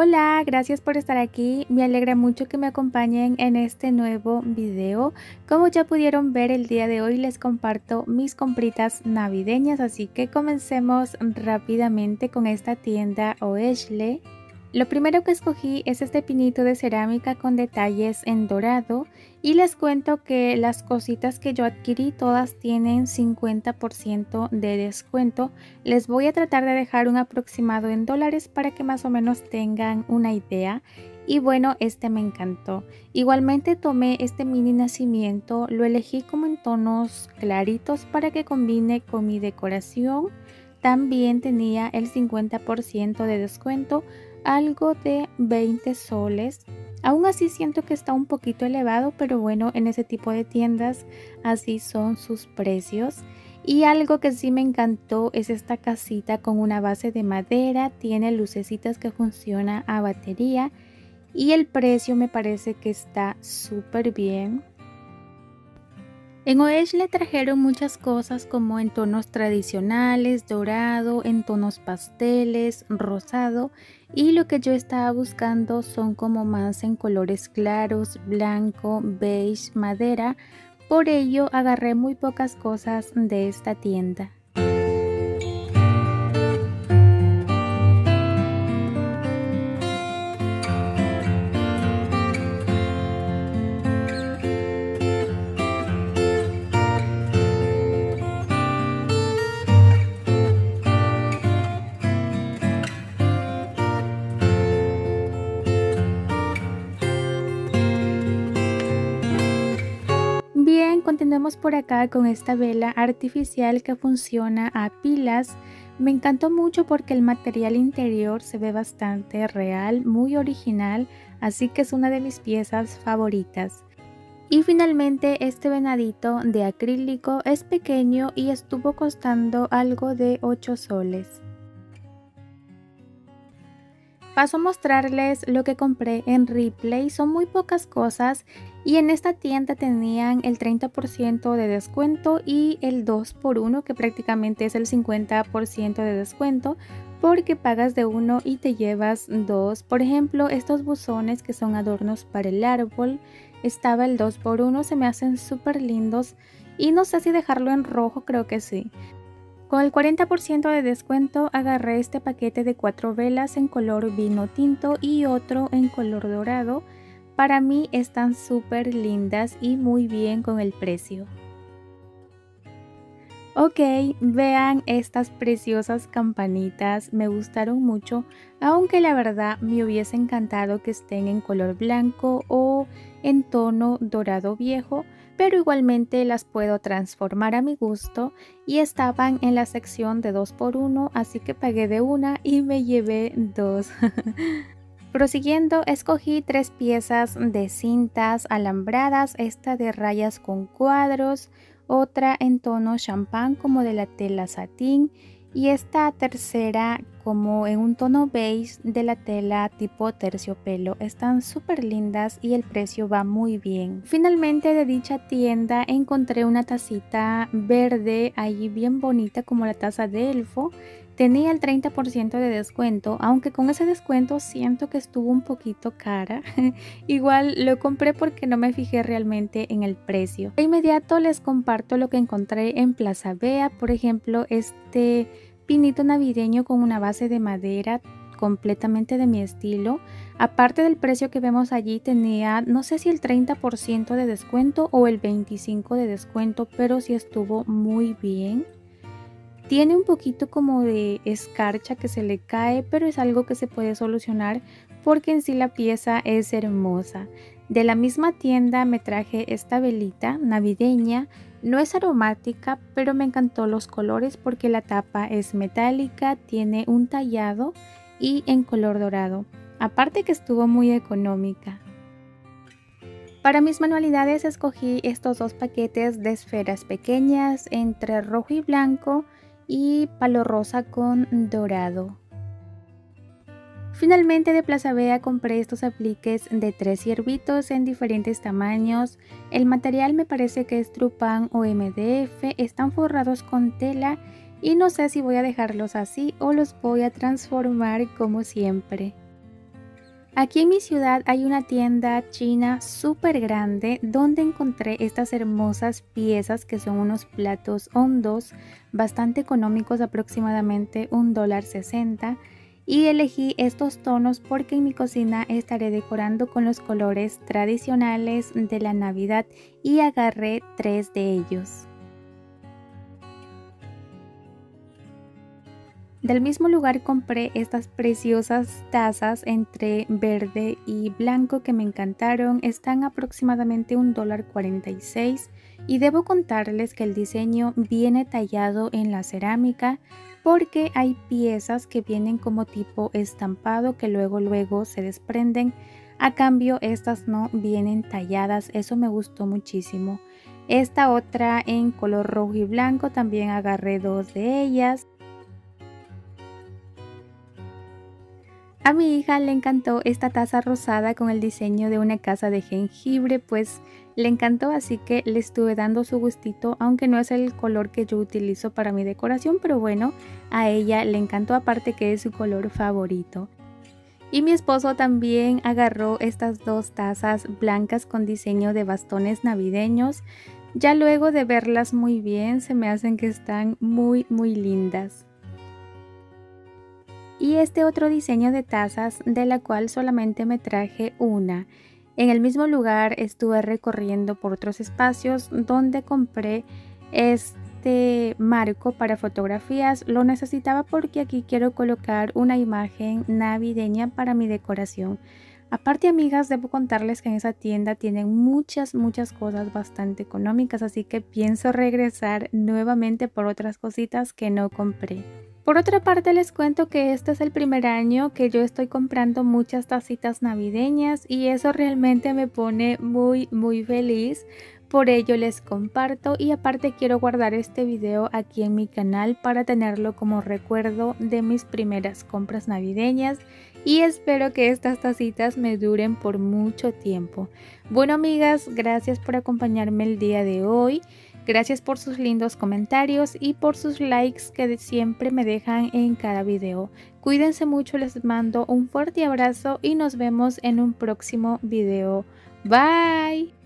Hola, gracias por estar aquí. Me alegra mucho que me acompañen en este nuevo video. Como ya pudieron ver, el día de hoy les comparto mis compritas navideñas, así que comencemos rápidamente con esta tienda Oeshle. Lo primero que escogí es este pinito de cerámica con detalles en dorado y les cuento que las cositas que yo adquirí todas tienen 50% de descuento. Les voy a tratar de dejar un aproximado en dólares para que más o menos tengan una idea. Y bueno, este me encantó. Igualmente tomé este mini nacimiento, lo elegí como en tonos claritos para que combine con mi decoración. También tenía el 50% de descuento, algo de 20 soles. Aún así siento que está un poquito elevado, pero bueno, en ese tipo de tiendas así son sus precios. Y algo que sí me encantó es esta casita con una base de madera, tiene lucecitas que funciona a batería y el precio me parece que está súper bien. En Oesh le trajeron muchas cosas como en tonos tradicionales, dorado, en tonos pasteles, rosado, y lo que yo estaba buscando son como más en colores claros, blanco, beige, madera. Por ello agarré muy pocas cosas de esta tienda. Bien, continuemos por acá con esta vela artificial que funciona a pilas. Me encantó mucho porque el material interior se ve bastante real, muy original, así que es una de mis piezas favoritas. Y finalmente este venadito de acrílico es pequeño y estuvo costando algo de 8 soles. Paso a mostrarles lo que compré en Ripley. Son muy pocas cosas y en esta tienda tenían el 30% de descuento y el 2x1, que prácticamente es el 50% de descuento, porque pagas de uno y te llevas dos. Por ejemplo, estos buzones que son adornos para el árbol, estaba el 2x1, se me hacen súper lindos y no sé si dejarlo en rojo, creo que sí. Con el 40% de descuento agarré este paquete de 4 velas en color vino tinto y otro en color dorado. Para mí están súper lindas y muy bien con el precio. Ok, vean estas preciosas campanitas, me gustaron mucho, aunque la verdad me hubiese encantado que estén en color blanco o en tono dorado viejo, pero igualmente las puedo transformar a mi gusto y estaban en la sección de 2x1, así que pagué de una y me llevé dos. Prosiguiendo, escogí 3 piezas de cintas alambradas, esta de rayas con cuadros, otra en tono champán como de la tela satín y esta tercera como en un tono beige de la tela tipo terciopelo. Están súper lindas y el precio va muy bien. Finalmente de dicha tienda encontré una tacita verde ahí bien bonita como la taza de elfo. Tenía el 30% de descuento, aunque con ese descuento siento que estuvo un poquito cara. Igual lo compré porque no me fijé realmente en el precio. De inmediato les comparto lo que encontré en Plaza Vea, por ejemplo, este pinito navideño con una base de madera completamente de mi estilo. Aparte del precio que vemos allí, tenía no sé si el 30% de descuento o el 25% de descuento, pero sí estuvo muy bien. Tiene un poquito como de escarcha que se le cae, pero es algo que se puede solucionar porque en sí la pieza es hermosa. De la misma tienda me traje esta velita navideña, no es aromática, pero me encantó los colores porque la tapa es metálica, tiene un tallado y en color dorado. Aparte que estuvo muy económica. Para mis manualidades escogí estos 2 paquetes de esferas pequeñas entre rojo y blanco y palo rosa con dorado. Finalmente de Plaza Vea compré estos apliques de 3 ciervitos en diferentes tamaños. El material me parece que es Trupan o MDF, están forrados con tela y no sé si voy a dejarlos así o los voy a transformar como siempre. Aquí en mi ciudad hay una tienda china súper grande donde encontré estas hermosas piezas que son unos platos hondos bastante económicos, aproximadamente $1.60, y elegí estos tonos porque en mi cocina estaré decorando con los colores tradicionales de la Navidad y agarré 3 de ellos. Del mismo lugar compré estas preciosas tazas entre verde y blanco que me encantaron. Están aproximadamente $1.46 y debo contarles que el diseño viene tallado en la cerámica porque hay piezas que vienen como tipo estampado que luego se desprenden. A cambio, estas no vienen talladas, eso me gustó muchísimo. Esta otra en color rojo y blanco, también agarré 2 de ellas. A mi hija le encantó esta taza rosada con el diseño de una casa de jengibre, pues le encantó, así que le estuve dando su gustito, aunque no es el color que yo utilizo para mi decoración, pero bueno, a ella le encantó, aparte que es su color favorito. Y mi esposo también agarró estas 2 tazas blancas con diseño de bastones navideños. Ya luego de verlas muy bien, se me hacen que están muy lindas. Y este otro diseño de tazas, de la cual solamente me traje una. En el mismo lugar estuve recorriendo por otros espacios donde compré este marco para fotografías. Lo necesitaba porque aquí quiero colocar una imagen navideña para mi decoración. Aparte, amigas, debo contarles que en esa tienda tienen muchas cosas bastante económicas, así que pienso regresar nuevamente por otras cositas que no compré. Por otra parte, les cuento que este es el primer año que yo estoy comprando muchas tacitas navideñas y eso realmente me pone muy feliz. Por ello les comparto, y aparte quiero guardar este video aquí en mi canal para tenerlo como recuerdo de mis primeras compras navideñas, y espero que estas tacitas me duren por mucho tiempo. Bueno, amigas, gracias por acompañarme el día de hoy. Gracias por sus lindos comentarios y por sus likes que siempre me dejan en cada video. Cuídense mucho, les mando un fuerte abrazo y nos vemos en un próximo video. Bye.